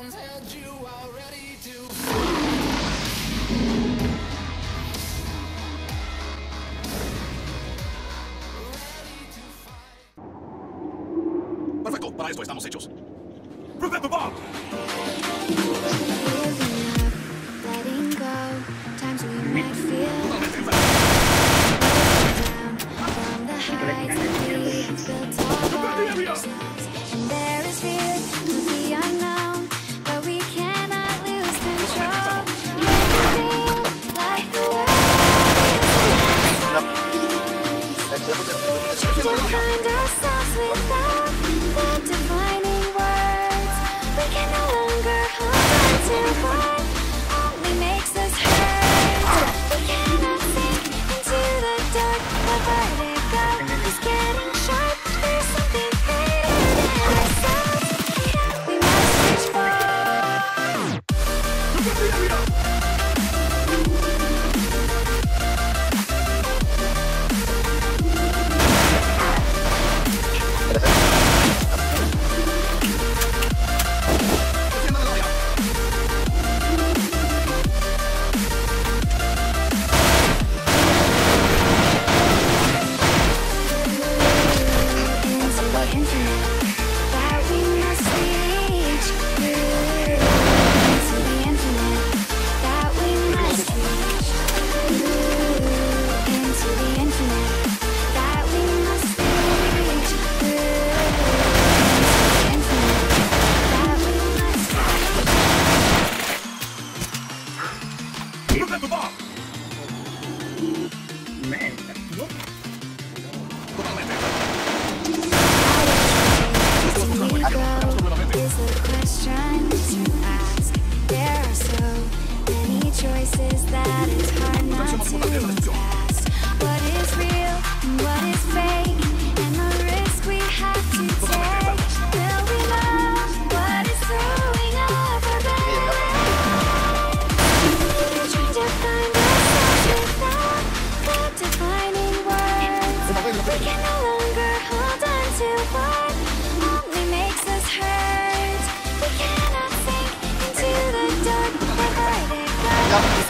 Perfecto, para esto estamos hechos. Prevent the bomb! Letting go, times we might feel down from the heights that we have built all ourselves. And there is fear of the unknown, but we cannot lose control. Make it feel like the world is to find ourselves without the defining words. We can no longer hold on to what only makes us hurt. We cannot sink into the dark. The vertigo is getting sharp. There's something greater than ourselves that we must reach for. Prevent the bomb! Is the question to ask. There are so many choices that it's hard not to ask. What is real and what is fake, and the risk we have to take. Will we know what is throwing off our back? Trying to find ourselves without the defining words. We can no longer hold on to what only makes us hurt. We cannot sink into the dark. The vertigo